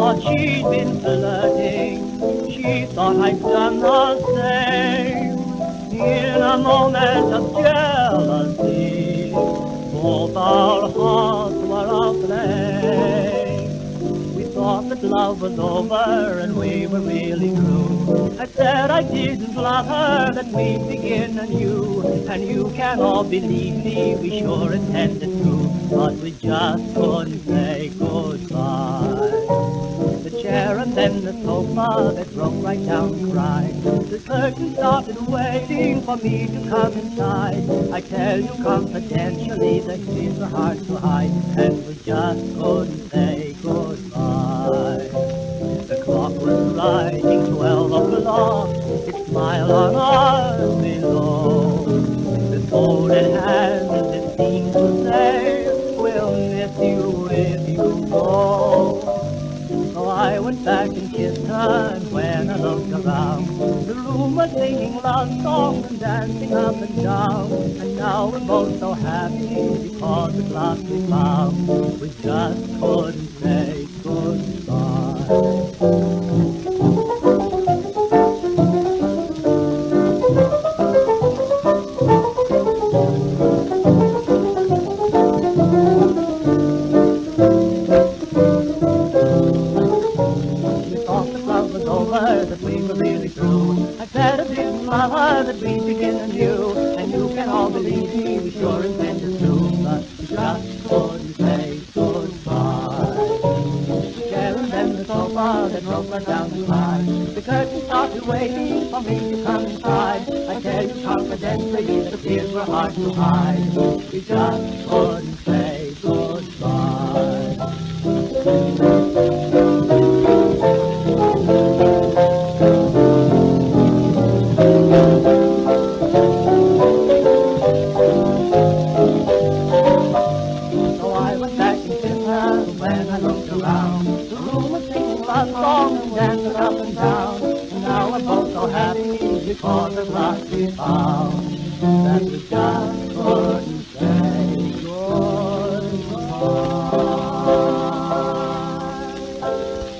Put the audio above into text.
thought she'd been flirting, she thought I'd done the same. In a moment of jealousy, both our hearts were aflame. We thought that love was over and we were really through. I said I didn't love her, that we'd begin anew. And you can all believe me, we sure intended to, but we just couldn't say goodbye. The chair and then the sofa, that broke right down and cried. The curtain started waiting for me to come inside. I tell you confidentially, the tears were hard to hide, and we just couldn't say goodbye. The clock was striking 12 o'clock, it smiled on us below. The folded hands, it seemed to say, we'll miss you if you go. So I went back and kissed her, and when I looked around, the room was singing love songs and dancing up and down. And now we're both so happy because at last we found we just couldn't say goodbye. That we were really through. I said I didn't love her, that we'd begin anew. And you can all believe me, we sure intended to, but we just couldn't say goodbye. The chair and then the sofa, that broke right down the line. The curtain started waiting for me to come inside. I tell you confidentially, the tears were hard to hide. We just couldn't say goodbye. When I looked around, the room was singing love songs and dancing up and down. And now we're both so happy because at last we found that we just couldn't say goodbye.